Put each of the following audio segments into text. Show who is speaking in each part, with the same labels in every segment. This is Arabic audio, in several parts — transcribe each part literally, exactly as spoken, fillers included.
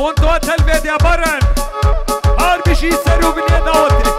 Speaker 1: خونتو تلفيديا برن هار بشي سرو بني داوتي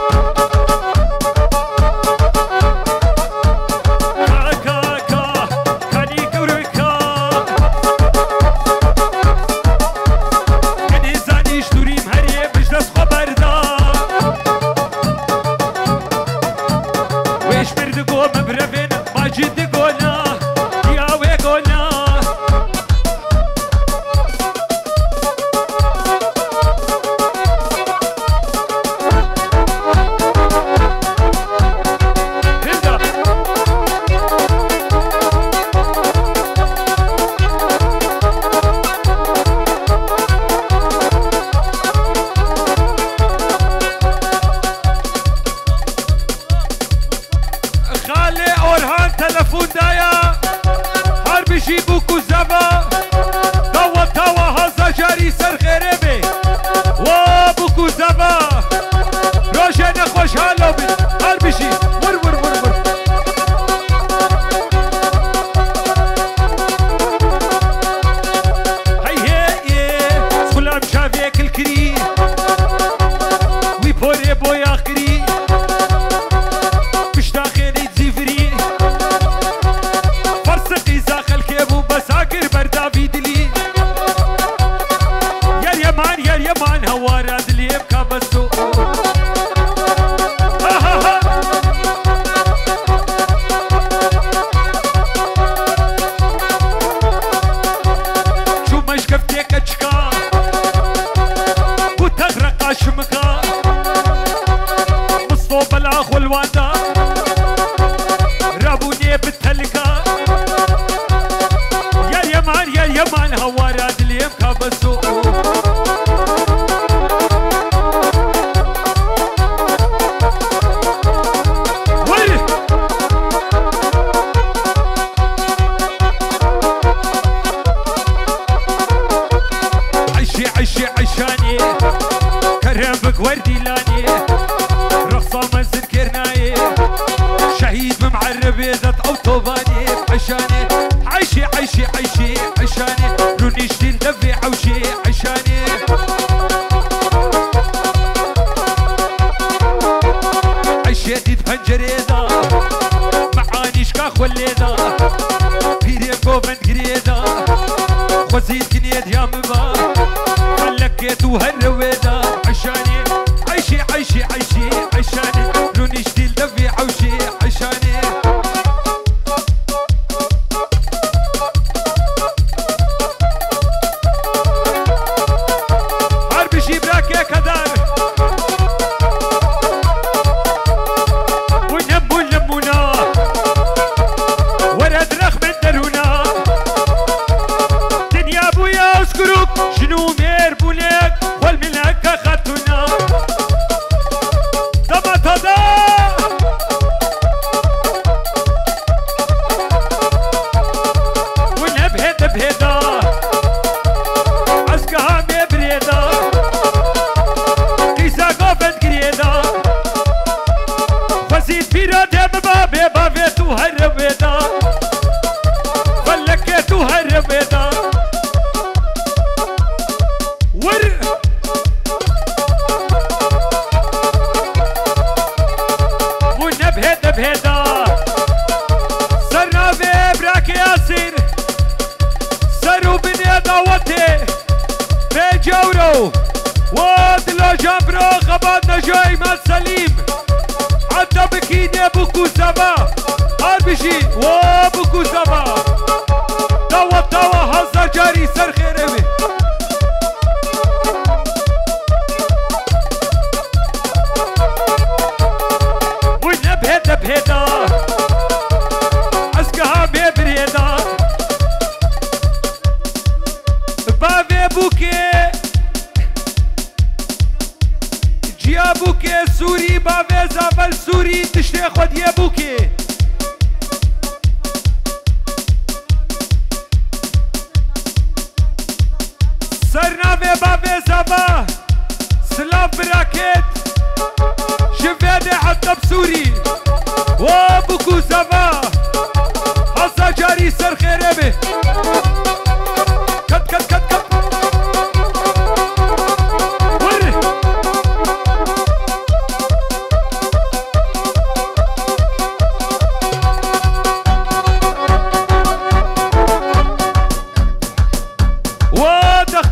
Speaker 2: سر خيري به كت كت كت كت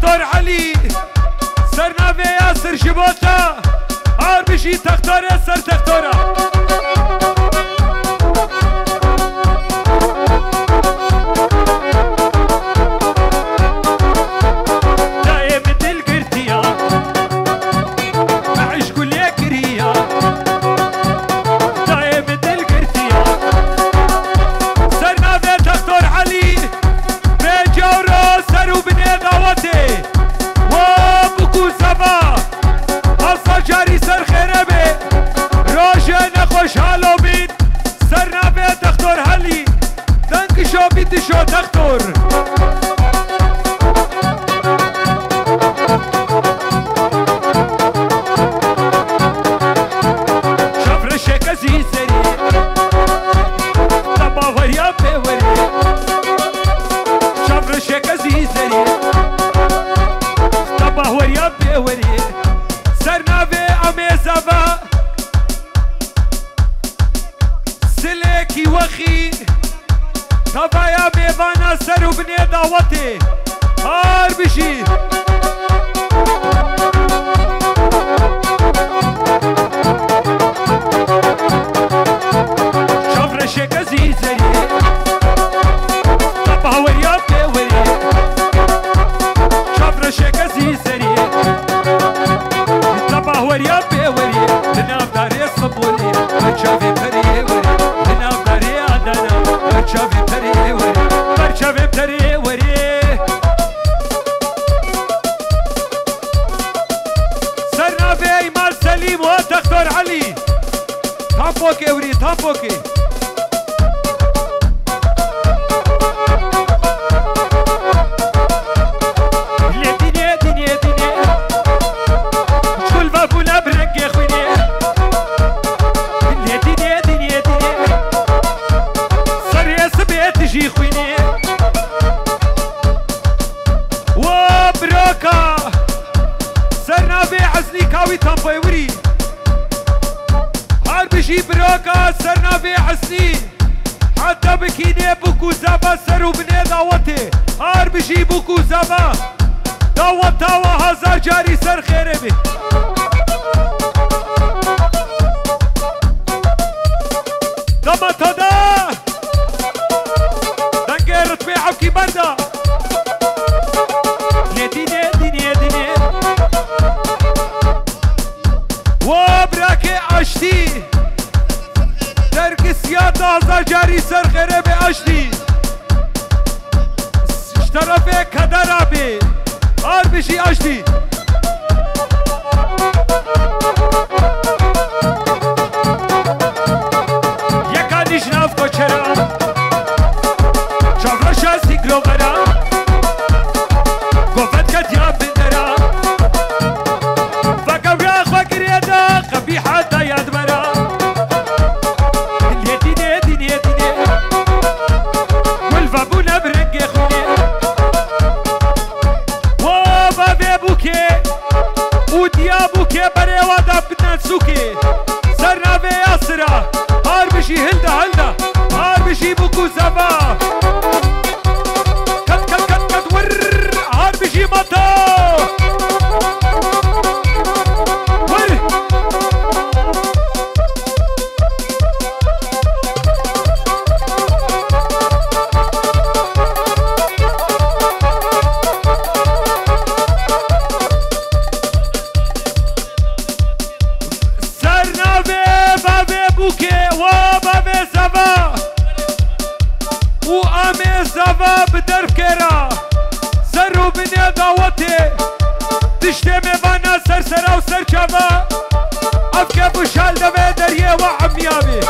Speaker 1: دكتور علي سرناوي ياسر جبوتا هار بشي تختاره سر تختاره دايم دل قرتيا معش كل يكريا دايم دل قرتيا سرناوي دكتور علي بجورو سرو بني دعوتي وبكو زبا هصا جاري سر خربي روشن خوش حالو بين سرناوي دكتور علي دنك شو بيت شو دكتور شفر شكزي سري تبا وريا بوري شفر شكزي سري تبا وريا بوري سرناوي اميزابا سلكي وخي تبا يا ميوانا سرو بني دعوتي هار بشي شفر شكزي سري تبا وريا بوري شفر شكزي سري تبا وريا بوري لناف داري صبولي برشافي بري وري لناف داري عدنا برشافي بري وري برشافي بري وري سرناوي مال سليم ودكتور علي تامبوكي وري تامبوكي بروكا سرناوي حسني حتى بكيني بوكو زابا سرو بني دعوتي هار بشي بوكو زابا دعوتا وهزار جاري سر خيري بي دما تدا دنگي رتبي عوكي بردا نديني ديني ديني وبراكي عشتي درقسيات هزار جاري سر خيري بي عشتي اشترفي كدر بي هار بشي عشتي يكا نجناف كوچرا شافر شاسي كلوغرا قوفت كتيا بندرا فقبرا خوكريدا قبيحة داياد مرا اليديني ديني ديني والفابونا برنجي خوني وبابي بوكي وديا بوكي بري وادا بنانسوكي سرناوي ياسرا هار بشي هلدا هلدا هار بشي بوكو زبا كت كت كت كت ور هار بشي مطا ور سرناوي بابي بوكي وبابي زبا وامي زبا بدرف كيرا سرو بني دعوتي تشتمي بانا سرسرا وسر شبا افكي بوشال دبي دريه وعميابي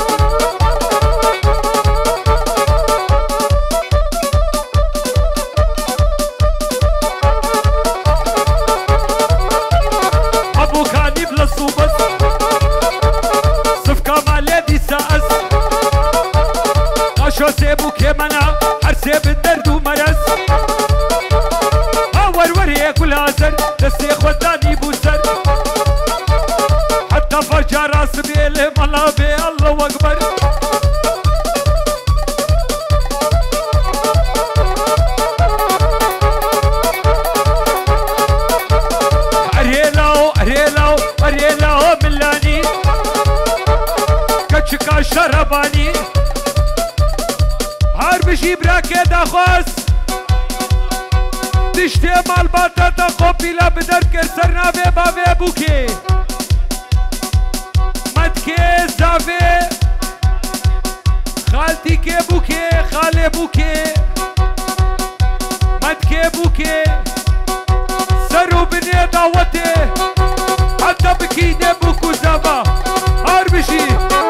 Speaker 1: ابو كاني بلصوبس صفكا مالدي ساس قاشو سيبو كيمانا حرسي بالدرد ومرس هاور وريه كل هزر دستي اخوتاني بوسر حتى فجر راس بيلي ملا بي الله اكبر تشتي مال باتاتا قبيلة بدر كسرنا في بابي بوكي مدكي زافي خالتي كي بوكي خالي بوكي مدكي بوكي سرو بني دعوتي حتى بكيني بوكو زافا هربشي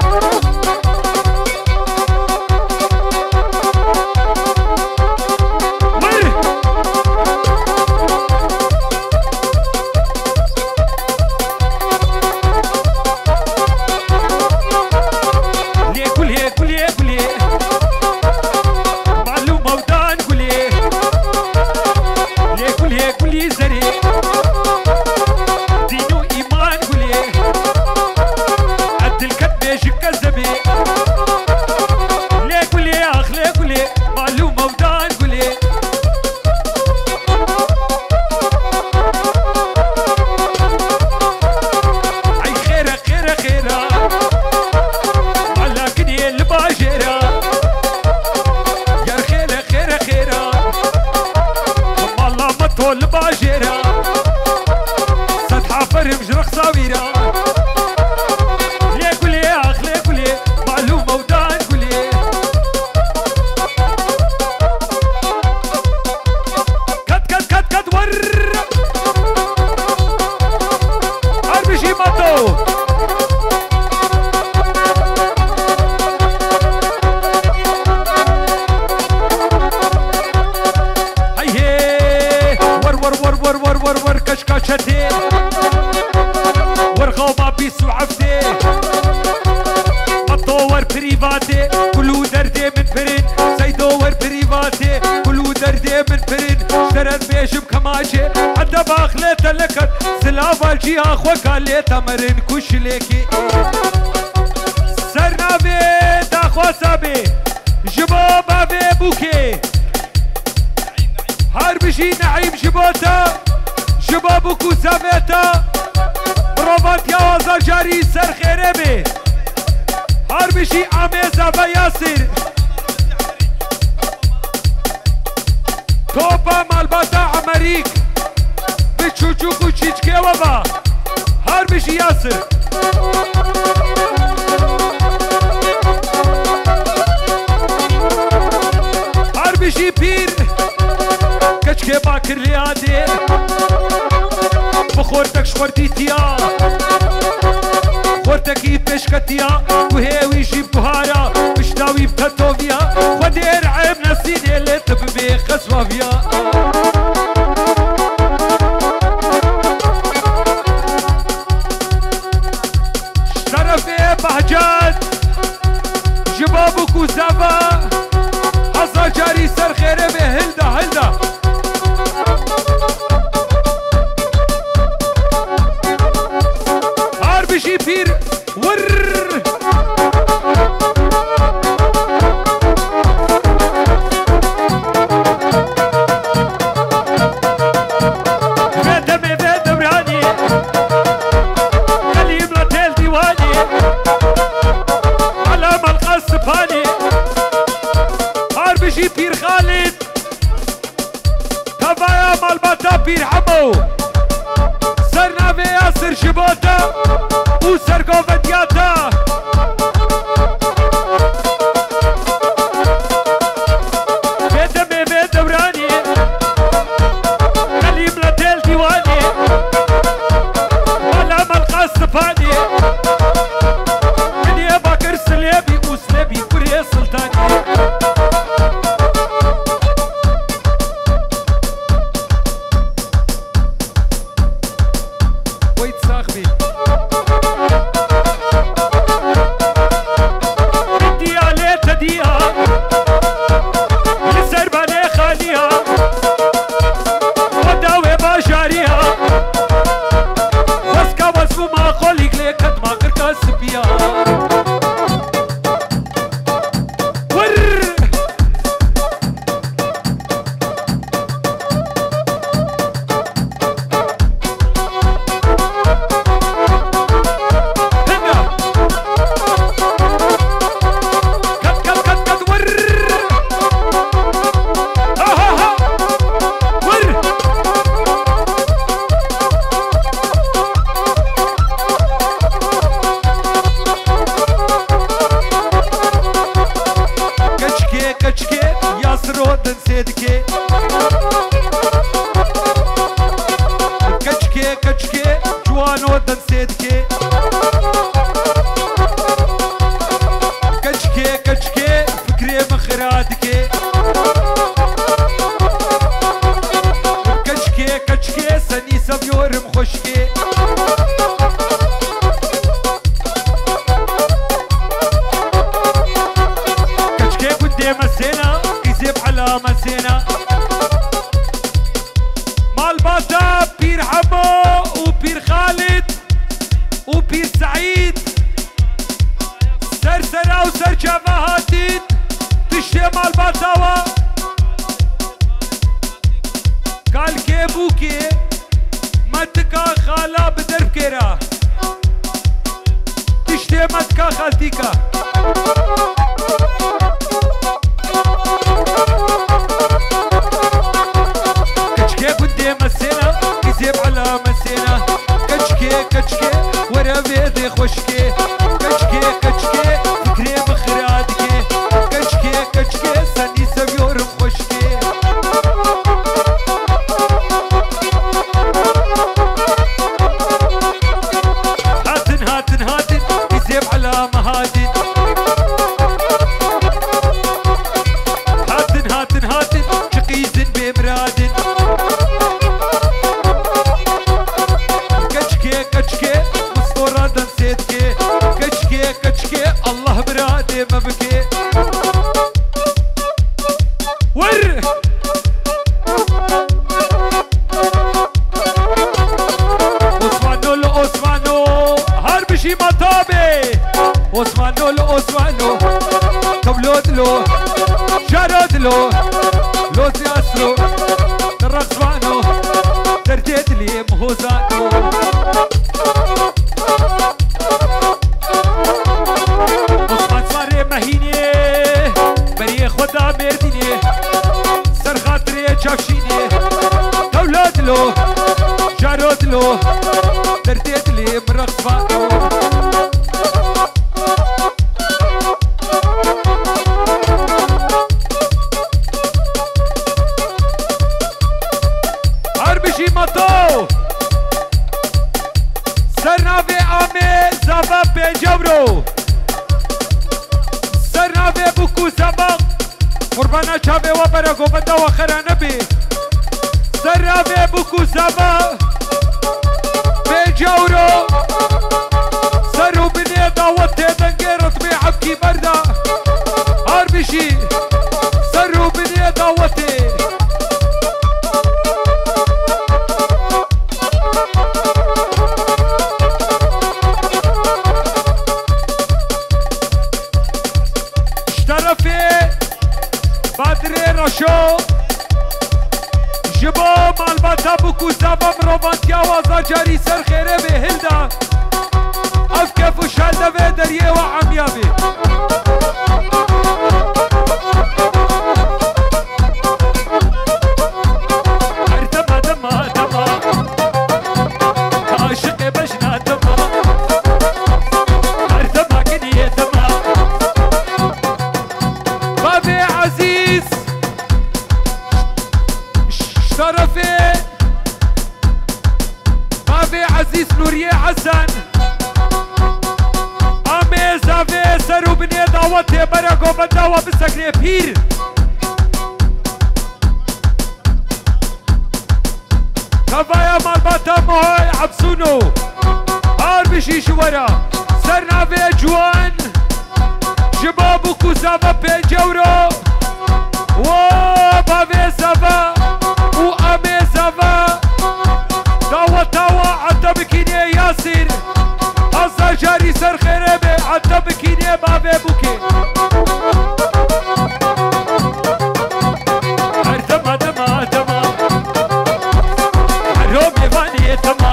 Speaker 1: جي اخوك علي تمرن كش ليكي سرنا بيت اخو سابي جباب ابي بوكي هربشي نعيم جبوتا جبابوكو سابيتا بروفات يا وزا جاري سر خيري بي هربشي عميزة بياسر توبا مالباتا عمريك بتشوشوكو تشيشكي وبا هربشي ياسر هربشي بير كشكي باكر ليادي بخورتك شخورتيتيا خورتك يبشكتيا وهي ويجيب بهارا مشتاوي بكتوفيا ودير عيب نسيني اللي تببي خسوافيا بهجات جبابك وزافا حصا جاري سر خيري به هلدا هلدا هربشي بير ور بير خالد تبايا مالباتا بير حمو سرنا في ياسر شبوتا وسر كوفدياتا بيدمي بيدمراني خلي ملتيل ديواني ولا ملقى الصفاني من يباكر سليبي وسليبي كوريا سلطاني مالباتا بير حمو وبير خالد وبير سعيد سرسرة وسرجفة هاتين تشتي مالباتاوا قال كيبوكي متكا خالا بدرب كيرا تشتي متكا خالتيكا كشكي قدي مسينا كذب على مسينا كشكي كشكي ورا بيدي خوشكي كشكي كشكي فكري مخرادكي كشكي كشكي سني سبيورم خوشكي هاتن هاتن هاتن كذب على مهادن هاتن هاتن هاتن شقيزن بمرادن كشكي كشكي مصورة دنسيتكي كشكي كشكي الله برادي ما بكي ور عثمانو لعثمانو هربشي مطابي عثمانو لعثمانو كبلود له شارد له لو سياسلو ترقصوانو ترديت لي مهوزانو عثمان ساري مهيني بري خدا مرديني سر خاطري جافشيني كبلود له شارد له ترديت لي مرقصوانو هربشي مطو سرنافي آمي زبا بنجبرو سرنافي بوكو زبا قربانا چاوه و برگو بندا و خرا نبي سرنافي بوكو زبا بنجورو سرو بني داوته دنگي رطبي حبكي بردا هربشي سرو بني داوته بدر رشو جبا مالباتا بوكو زبا مروفانتيا وازا جاري سر خيره به هلدا اف كيف وشالده به دريه و عميابي ارتما دما دما عاشق بجنا دما ارتما كنيه دما بابي عزيز شرفي بابي عزيز نوريه حسن امي زافي سرو بني دعوتي برقو بدعوة بسكني بير كفايا مالباتا مهوي عبسونو هار بشي شورا سرنا في جوان شبابو كوزافا بيجورو و بابي زافا و امي زافا داوا تاوا عدا بكيني ياسر هزا جاري سر خيربي عدا بكيني بابي بوكي هردما دما دما رومي فاني تما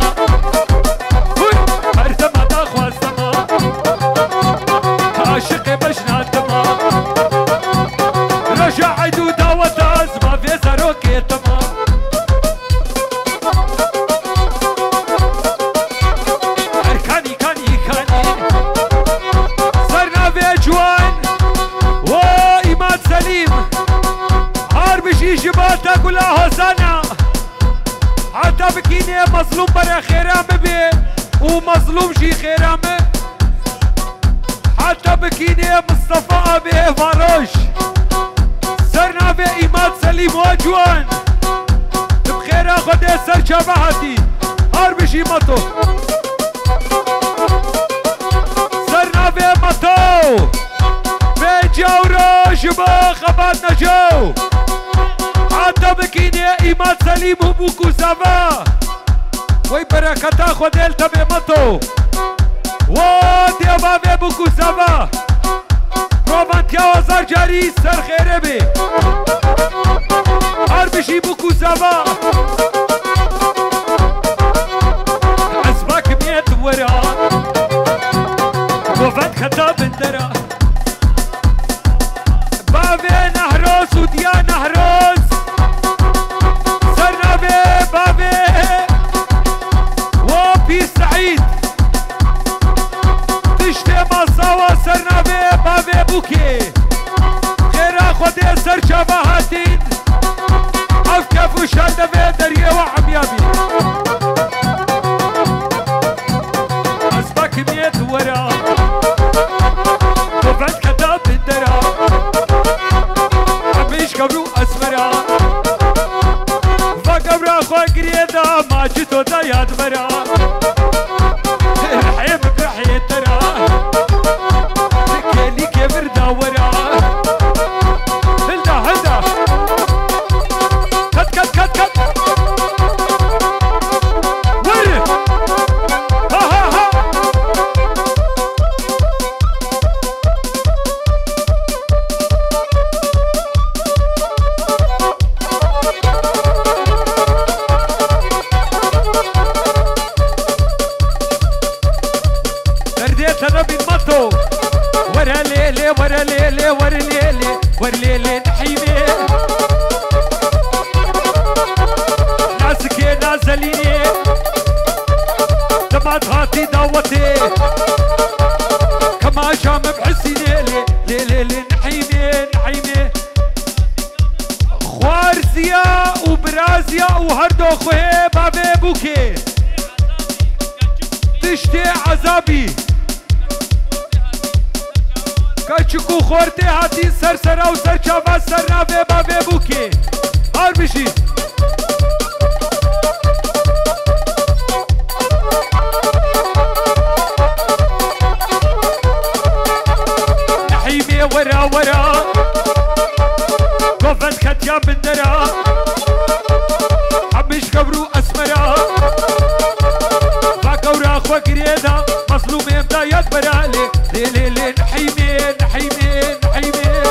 Speaker 1: هردما داخواز تما عاشق بجنا تما رجع عدو داوة ازما في زاروكي تما اركاني كاني كاني صرنا في جوان و ايمان سليم هاربشي جبالتا كلها هزانا حتى بكيني مظلوم برا خيرام بي ومظلوم جي خيرام حتى بكيني مصطفى ابي فاروش سرنا في ايمان سليم وجوان بخير خدي سر شبهتي هاربشي مطو سرنا في مطو في جورو شبا خباتنا جو حتى بكيني ايمان سليم نحیم و بوکو زوا وی برکتا خودل تبه متو و دیوا به بوکو زوا رومانتیا هزار جاری سر خیره بی هر بشی بوکو زوا عزبك ميت ورا وفات خطاب اندرا بابي نهروس وديا نهروس سرنا بي بابي وبي سعيد تشتي مصاوى سرنا بي بابي بوكي غير خودي سر شبهاتين عفكف وشالنا بي دريه وعميابي عزبك ميت ورا وفات كتاب الدرا عميش قبرو اسمرا فقبرا خوا قريدا ما جتو دا ياد مرا الحيم برحي الدرا تكيلي كبر دا ورا هلدا هلدا كت كت كت كت ورد ها ها ها تنبي المطو ورا ليلي ورا ليلي ورا ليلي ورا ليلي نحيمي ناسكي نازليني دمات هاتي داوتي كما شام بحسي ليلي ليلي نحيمي نحيمي خوارزيا وبرازيا وهردو خوهي بابي بوكي تشتي عذابي كاچكو خورتي هاتي سر سرا و سر چاوا سر ناوه باوه بوكي هار بشي نحيمي ورا ورا قفت ختيا من درا عمش قبرو اسمرا فاقورا خوا قريدا مظلوم امدا يد برالي لي لي لي نحيمي نحيمي نحيمي